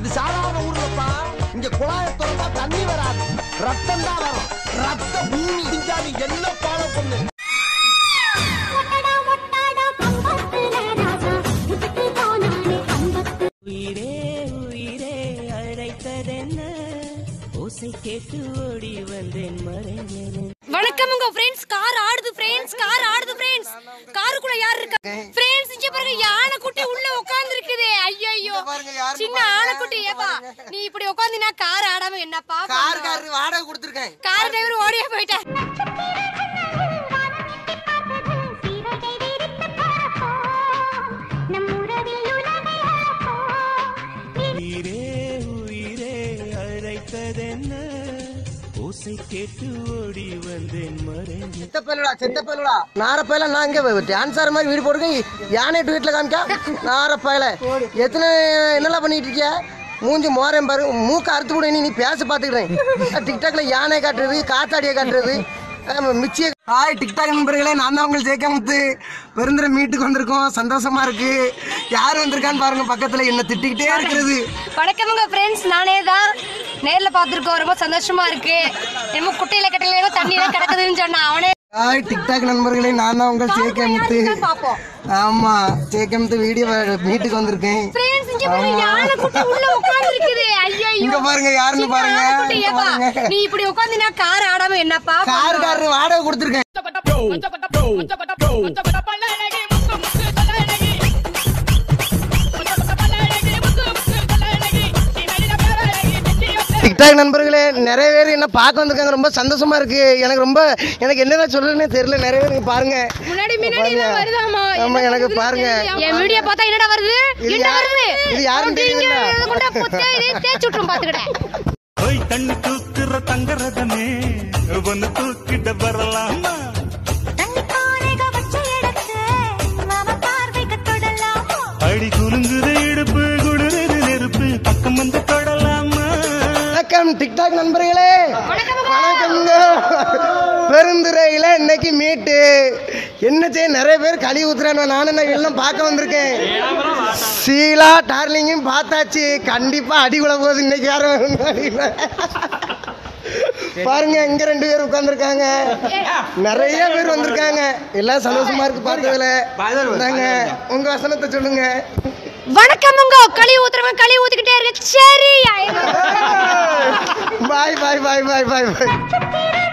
இது சாதாரண ஊர்லப்பா. இங்க குழாய திறந்தா தண்ணி வராது, ரத்தம் தான் வரும். ரத்த பூமி இஞ்சாமி என்ன ஃபாலோ பண்ணு. உயிரே உயிரே அழைத்ததென்ன ஓசை கேட்டு ஓடி வந்தேன் மறைஞ்சேன். வணக்கம் உங்க ஃப்ரெண்ட்ஸ். கார் ஆடுது ஃப்ரெண்ட்ஸ், கார் ஆடுது ஃப்ரெண்ட்ஸ். காருக்குள்ள யார் இருக்கா ஃப்ரெண்ட்ஸ்? இங்க பாருங்க, யானை குட்டி உள்ள உட்கார்ந்து இருக்குது. ஐயோ சின்ன ஆனை குட்டி. ஏப்பா நீ இப்படி உட்கார்ந்தினா கார் ஆடாம என்னப்பா? கார் வாடகை கொடுத்துருக்கேன். கார் டிரைவர் ஓடியே போயிட்டார். உயிரே உயிரே அழைத்ததென்ன ஓசை கேட்டு ஓடி வந்தேன் மறைஞ்சேன். செத்தப்பயலா நாரப்பயல. நான் இங்க டான்ஸ் ஆற மாதிரி வீடு போட்டுருக்கேன். யானை வீட்டுல காமிக்கா நாரப்பயல. எத்தனை என்னெல்லாம் பண்ணிட்டு இருக்கியா? மூஞ்சி மோரம் பாரு, மூக்க அறுத்து கூட நீ பேச பாத்துக்கிறேன். டிக்டாக்ல யானை காட்டுறது, காத்தாடியை காட்டுறது, மிச்சிய. ஹாய் டிக்டாக் நண்பர்களே, நான் தான் உங்களுக்கு ஜேகமுத்து. பெருந்திர மீட்டுக்கு வந்திருக்கோம், சந்தோஷமா இருக்கு. யார் வந்திருக்கான்னு பாருங்க, பக்கத்துல என்ன திட்டிக்கிட்டே இருக்கிறது. வணக்கம் உங்க ஃப்ரெண்ட்ஸ், நானே தான். நேர்ல பாத்துருக்கோம், ரொம்ப சந்தோஷமா இருக்கு. என்னமோ குட்டையில கட்டையில தண்ணி தான் கிடக்குதுன்னு சொன்னா அவனே. ஹாய் டிக்டாக் நண்பர்களே, நான் தான் உங்கள் ஜேகமுத்து. ஆமா, ஜேகமுத்து வீடியோ மீட்டுக்கு வந்திருக்கேன். இங்க பாருங்க, யாருன்னு பாருங்க. நீ இப்படி உட்கார்ந்தினா கார் ஆடாம என்னப்பா? கார் வாடகை கொடுத்துருக்கேன். டிக்டாக் நண்பர்களே, நிறைய பேர் என்ன பார்க்க வந்திருக்காங்க. ரொம்ப சந்தோஷமா இருக்கு. எனக்கு என்னதான் சொல்றதுன்னே தெரியல. நிறைய பேர் பாருங்க. ஆமா, எனக்கு பாருங்க. என் வீடியோ பார்த்தா என்னடா வருது? என்ன வருது? இது யாரும் தெரியல. தேய்ச்சு விட்டுரும் பாத்துக்கிட்டேன். ஓய் தண்ணி தூக்குற தங்கரதமே வந்து தூக்கிட்ட வரலாமா? அடி குலுங்குற இடுப்பு குடுறது நெருப்பு பக்கம் வந்து தொடலாமா? வணக்கம் டிக்டாக் நண்பர்களே, வணக்கம்ங்க. பெருந்துறையில இன்னைக்கு மீட்டு. என்ன செய்ய, நிறைய பேர் கழுவி ஊத்துறாங்க. நானும் எல்லாம் பார்க்க வந்திருக்கேன். சீலா டார்லிங்கும் பார்த்தாச்சு. கண்டிப்பா அடி விழ போகுது இன்னைக்கு. யாரும் பாருங்க, இங்க 2 பேர் உட்கார்ந்துருக்காங்க. நிறைய பேர் வந்திருக்காங்க. எல்லாம் சந்தோஷமா இருக்கு பார்த்ததுல. உங்க வசனத்தை சொல்லுங்க. வணக்கம் உங்க கழுவி ஊத்துறவன் கழுவி ஊத்திக்கிட்டே இருக்கு. சரி, பாய் பாய் பாய் பாய் பாய் பாய்.